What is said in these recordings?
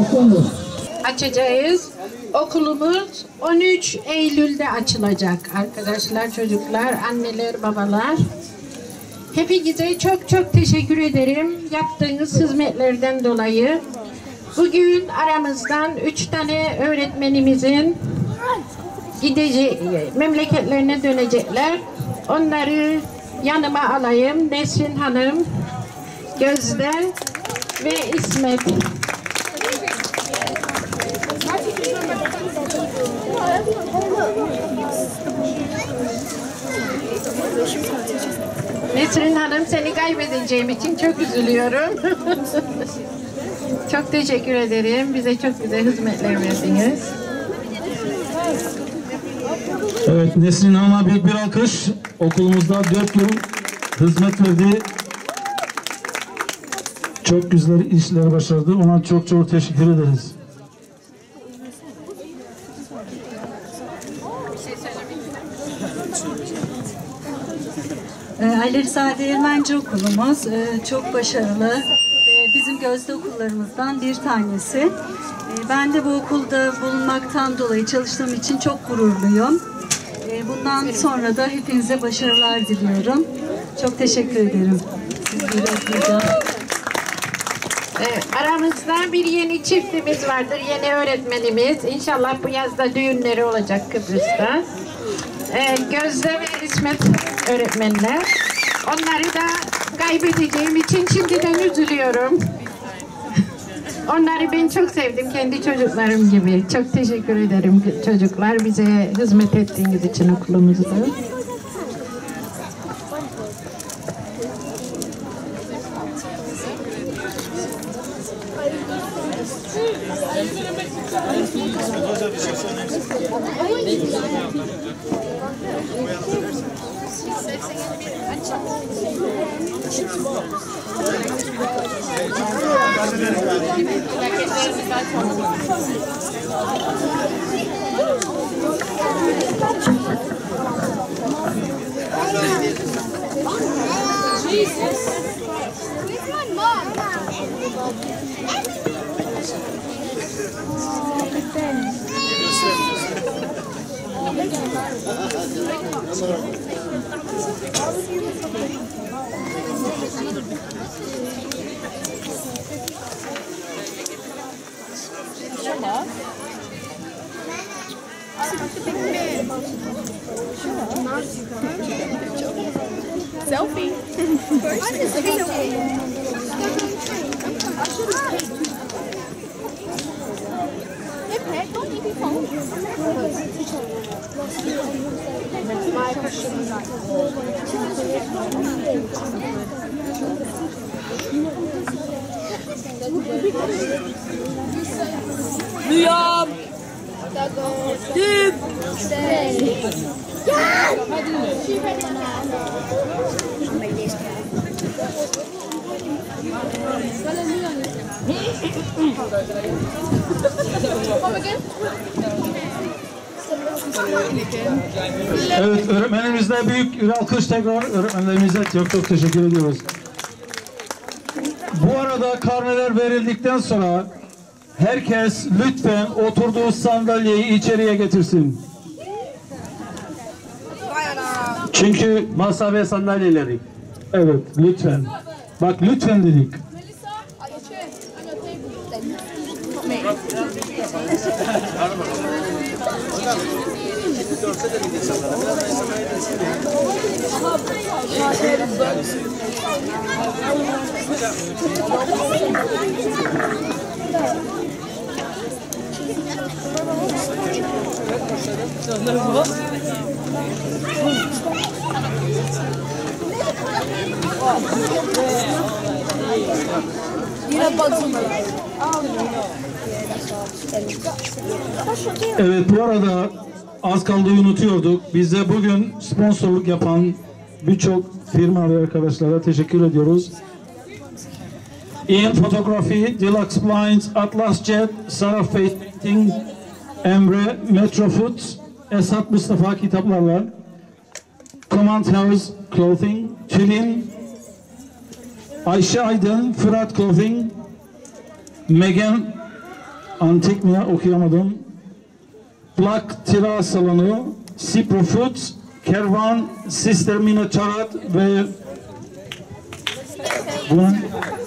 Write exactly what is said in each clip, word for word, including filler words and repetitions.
açacağız. Okulumuz on üç Eylül'de açılacak arkadaşlar, çocuklar, anneler, babalar. Hepinize çok çok teşekkür ederim yaptığınız hizmetlerden dolayı. Bugün aramızdan üç tane öğretmenimizin gidecek, memleketlerine dönecekler. Onları yanıma alayım. Nesrin Hanım, Gözde ve İsmet. Nesrin Hanım, seni kaybedeceğim için çok üzülüyorum. Çok teşekkür ederim. Bize çok güzel hizmetler verdiniz. Evet, Nesrin Hanım'a büyük bir alkış. Okulumuzda dört yıl hizmet verdi. Çok güzel işler başardı. Ona çok çok teşekkür ederiz. Ali Rıza Değirmenci okulumuz çok başarılı. Bizim gözde okullarımızdan bir tanesi. Ben de bu okulda bulunmaktan dolayı çalıştığım için çok gururluyum. Bundan sonra da hepinize başarılar diliyorum. Çok teşekkür ederim. Evet, aramızda bir yeni çiftimiz vardır, yeni öğretmenimiz. İnşallah bu yazda düğünleri olacak Kıbrıs'ta. Ee, Gözde ve İsmet öğretmenler. Onları da kaybedeceğim için şimdiden üzülüyorum. Onları ben çok sevdim, kendi çocuklarım gibi. Çok teşekkür ederim çocuklar, bize hizmet ettiğiniz için okulumuzda. Jesus. Where's my mom? Selfie. First is selfie. Liam! Tim! Evet, öğretmenimizle büyük bir alkış tekrar öğretmenlerimize çok çok teşekkür ediyoruz. Bu arada karneler verildikten sonra herkes lütfen oturduğu sandalyeyi içeriye getirsin. Çünkü masa ve sandalyeleri. Evet, lütfen. Bak lütfen dedik. Evet, bu arada az kaldı unutuyorduk. Bize bugün sponsorluk yapan birçok firma ve arkadaşlara teşekkür ediyoruz. In Photography, Deluxe Blinds, Atlas Jet, Sarah Face Painting, Emre, Metro Food, Esat Mustafa kitaplarla, Command House Clothing, Tülin, Ayşe Aydın, Fırat Clothing, Megan Antik mi okuyamadım. Plak Tira Salonu, Sipro Foods, Kervan, Sister Mina Charat ve bunun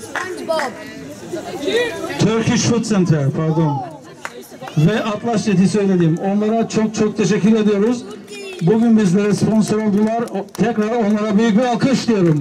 Turkish Food Center, pardon. Ve Atlas Jet'i söyledim. Onlara çok çok teşekkür ediyoruz. Bugün bizlere sponsor oldular. Tekrar onlara büyük bir alkış diyorum.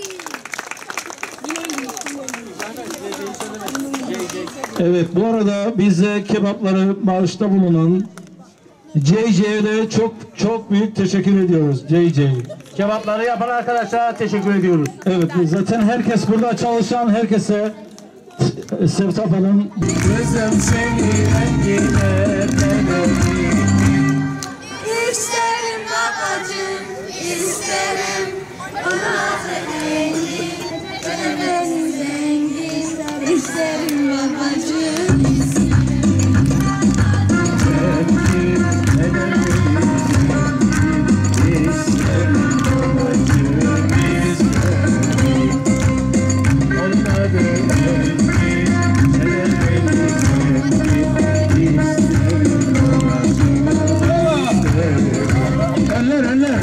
Evet, bu arada bize kebapları bağışta bulunan J J'ye de çok çok büyük teşekkür ediyoruz. J J. Kebapları yapan arkadaşlara teşekkür ediyoruz. Evet, zaten herkes burada çalışan herkese Sevtap Hanım. Gözüm seni rengine İsterim babacığım, isterim ona zengin, beni zengin, isterim babacığım, isterim. Önler önler.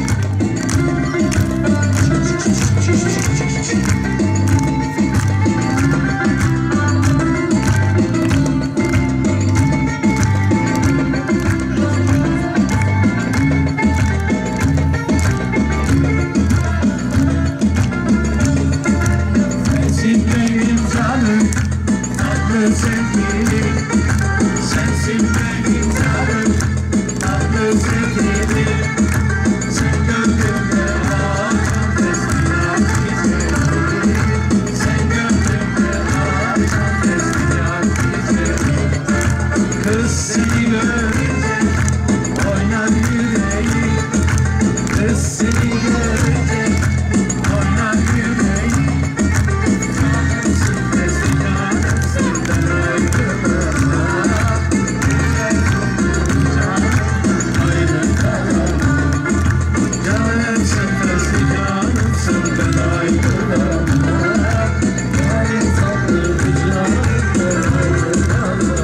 Sensin benim canım, tatlı sevgilim. Sensin benim canım, tatlı sevgilim. Sen gönlümde açan festival güzelim. Sen gönlümde açan festival güzelim. Kız seni görünce oynar yüreğim. Kız seni görünce oynar yüreğim. Canımsın festival, senden ayrılamam. Güzel kokulu canım, ayrılamam. Canımsın festival, senden ayrılamam. Yani tatlı bir canım, ayrılamam.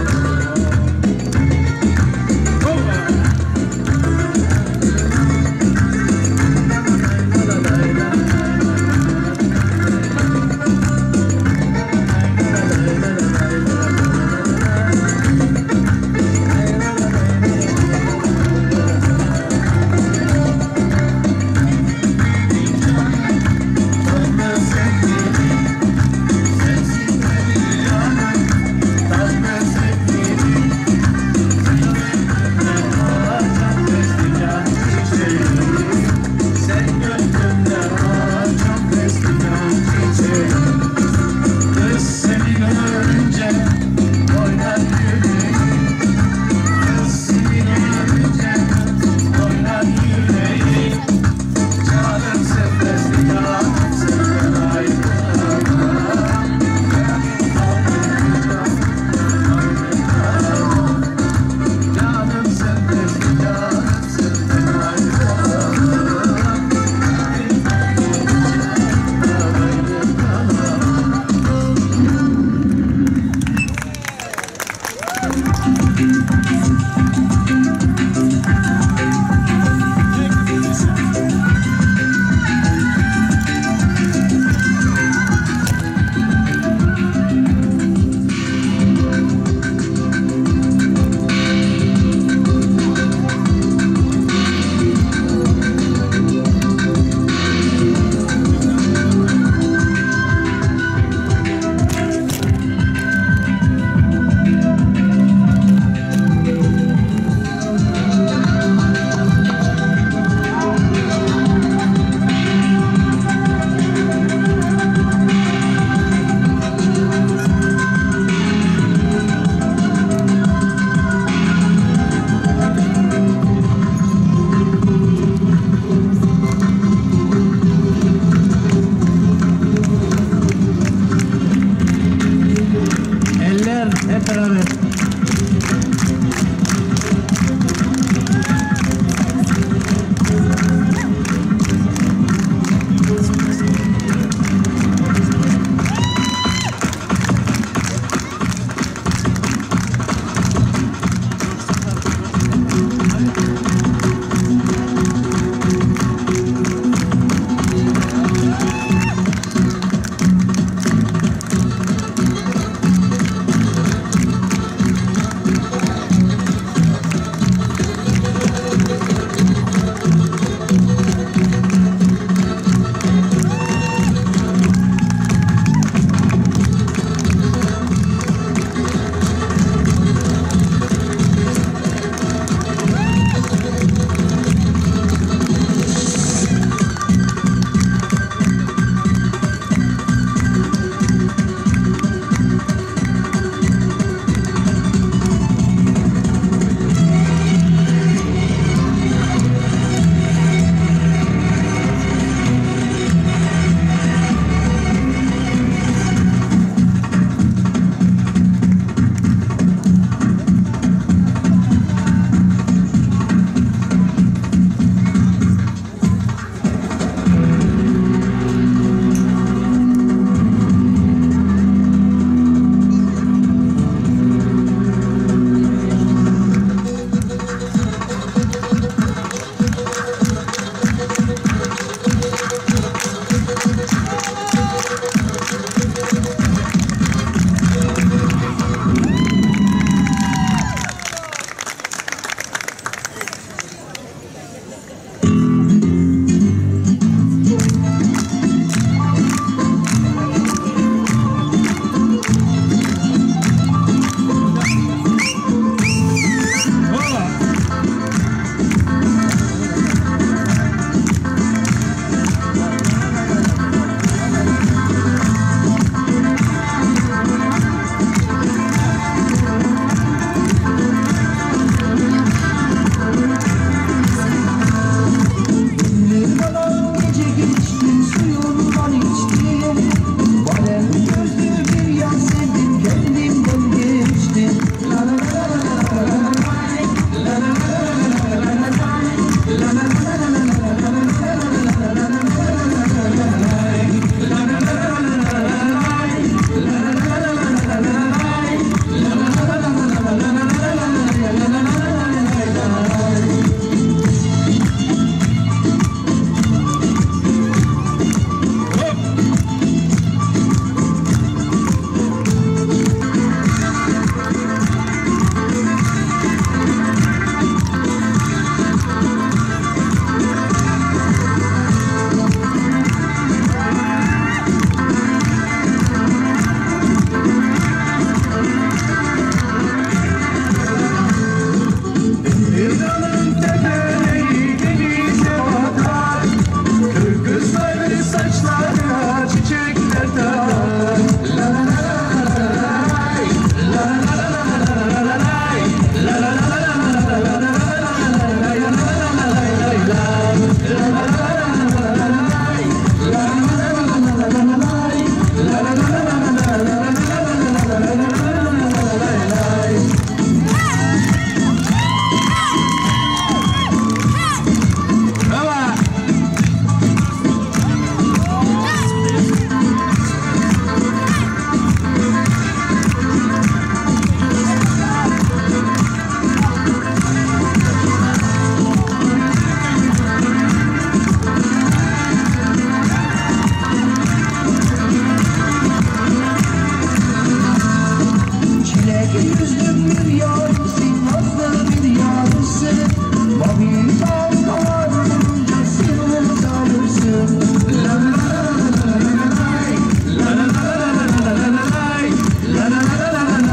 yüzlüm bir yârisin, nazlı bir yârisin. Mavi dalgalar vurunca sırrını salırsın. La la la la la la la la la la la la la la.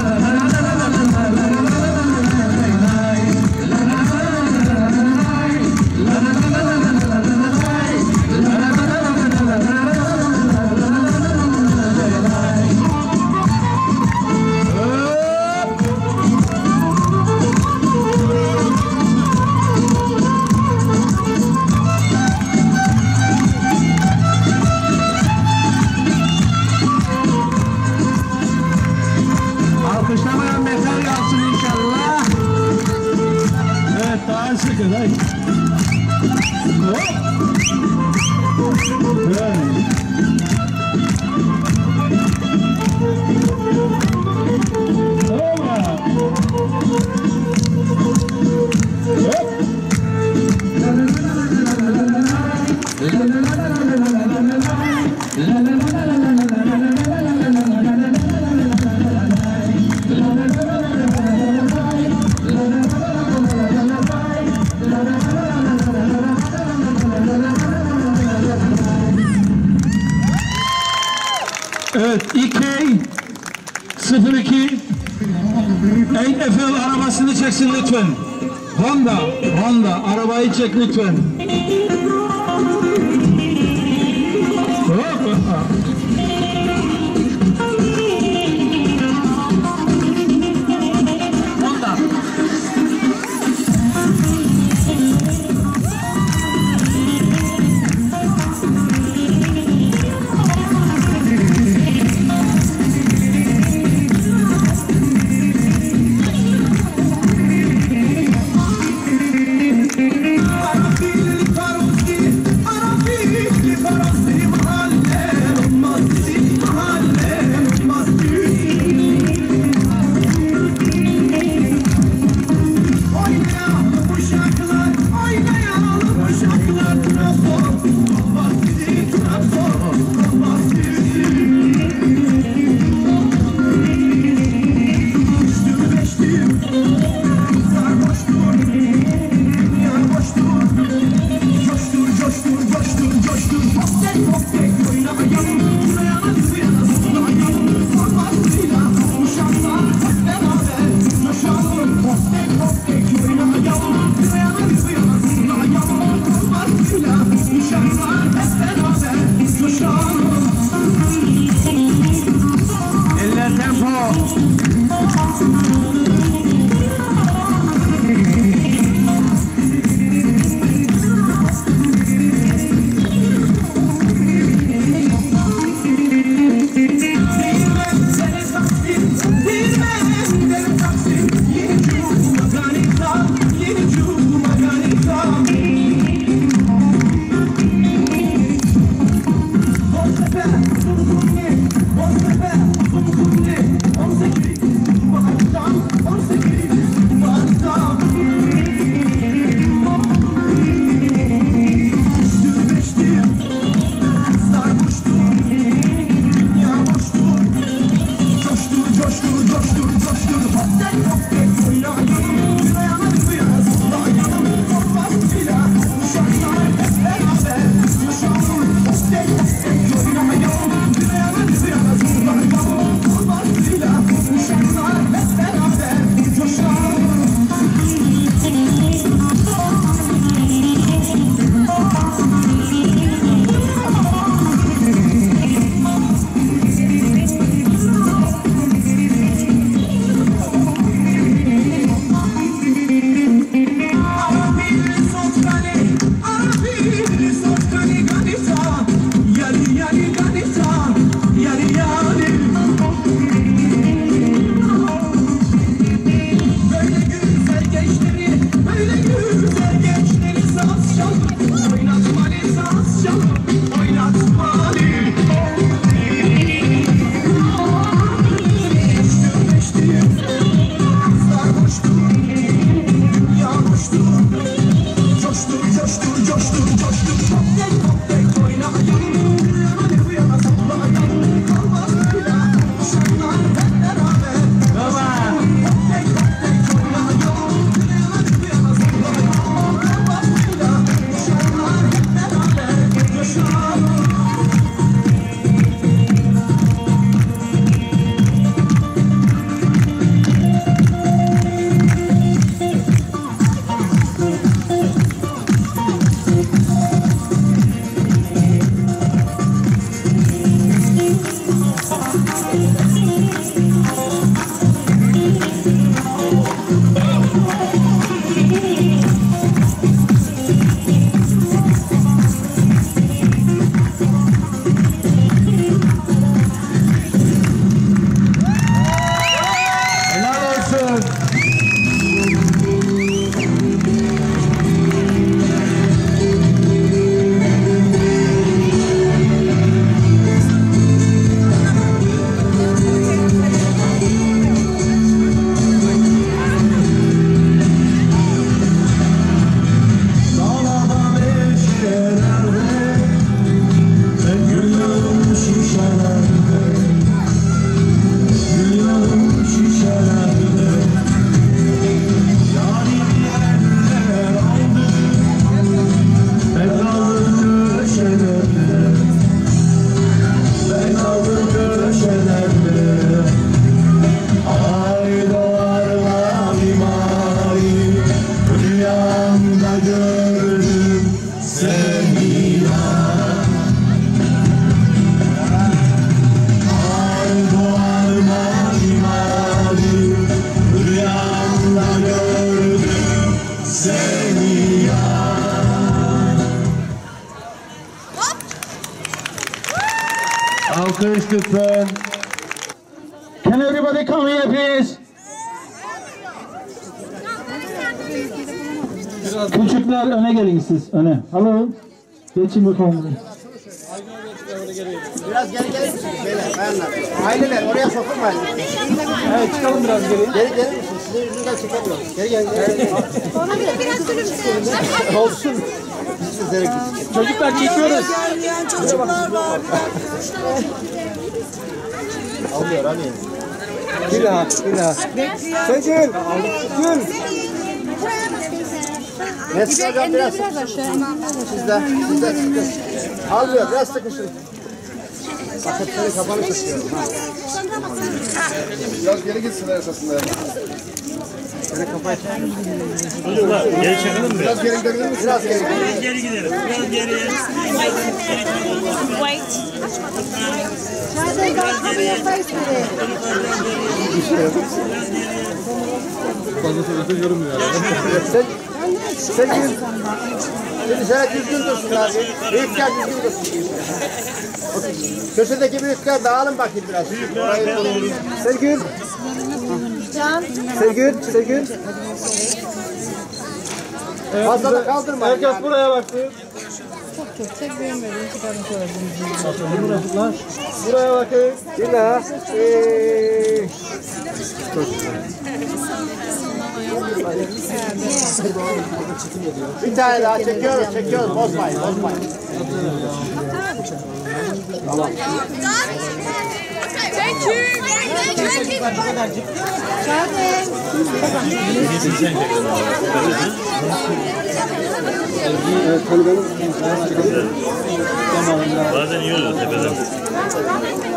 Alkışlamayan metal yapsın inşallah. Evet, daha sıkı. Hadi. Hop. Evet. Tamam. Hop. Evet, İ K sıfır iki N F L arabasını çeksin lütfen. Honda, Honda arabayı çek lütfen. Hop, hop. Honda. Para Alkış lütfen. Can everybody come here please? Küçükler öne gelin siz, öne. Hello. Geçin bakalım. Biraz geri gelir misiniz beyler, bayanlar? Aileler oraya sokulmayın. Evet, çıkalım biraz geri. Geri gelir misiniz? Sizin yüzünden çekemiyorum. Geri gel. Geri. Ona bile biraz gülümse. Olsun. Sizlere gitsin. Çocuklar çekiyoruz. Gelmeyen çocuklar var. Almıyor abi. Bir daha, bir daha. Çekil. Gül. Nesli hocam biraz sıkışın. Sizde, sizde, sizde. Almıyor, biraz sıkışın. Bakın senin kafanı sıkıyorum. Biraz geri gitsinler esasında. Senin kafayı Çocuklar geri çekelim mi? biraz geri gidebilir misin? Biraz geri gidelim. Biraz geri gidelim. Biraz geriye. Sen, sen düzgün. Şimdi şöyle düzgün dursun abi. Büyükler düzgün dursun. Köşedeki büyükler dağılın bakayım biraz. Sergün. Sergün, Sergün. Fazla da kaldırma. Herkes buraya baksın. Buraya bakın. Bir daha. Ee... Bir tane daha çekiyoruz, çekiyoruz. Bozmayın, bozmayın. Tamam. Thank you. Thank Bazen yiyoruz tepeden.